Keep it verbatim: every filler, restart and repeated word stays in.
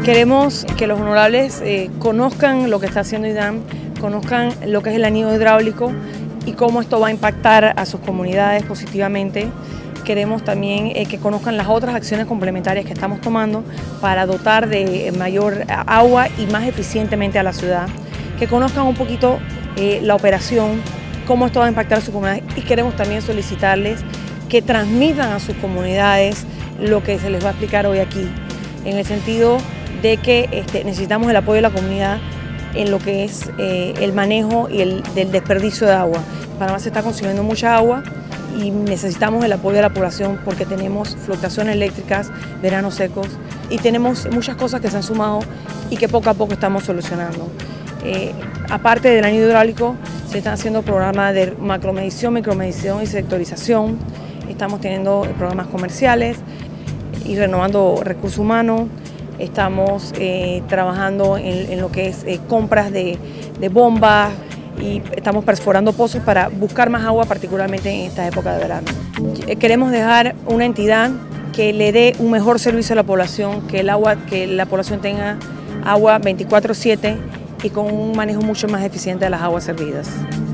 Queremos que los honorables eh, conozcan lo que está haciendo IDAM, conozcan lo que es el anillo hidráulico y cómo esto va a impactar a sus comunidades positivamente. Queremos también eh, que conozcan las otras acciones complementarias que estamos tomando para dotar de mayor agua y más eficientemente a la ciudad. Que conozcan un poquito eh, la operación, cómo esto va a impactar a sus comunidades, y queremos también solicitarles que transmitan a sus comunidades lo que se les va a explicar hoy aquí, en el sentido de que este, necesitamos el apoyo de la comunidad en lo que es eh, el manejo y el del desperdicio de agua. Panamá se está consumiendo mucha agua y necesitamos el apoyo de la población porque tenemos fluctuaciones eléctricas, veranos secos y tenemos muchas cosas que se han sumado y que poco a poco estamos solucionando. Eh, aparte del anillo hidráulico, se están haciendo programas de macromedición, micromedición y sectorización. Estamos teniendo programas comerciales y renovando recursos humanos. Estamos eh, trabajando en, en lo que es eh, compras de, de bombas y estamos perforando pozos para buscar más agua, particularmente en esta época de verano. Queremos dejar una entidad que le dé un mejor servicio a la población, que, el agua, que la población tenga agua veinticuatro siete y con un manejo mucho más eficiente de las aguas servidas.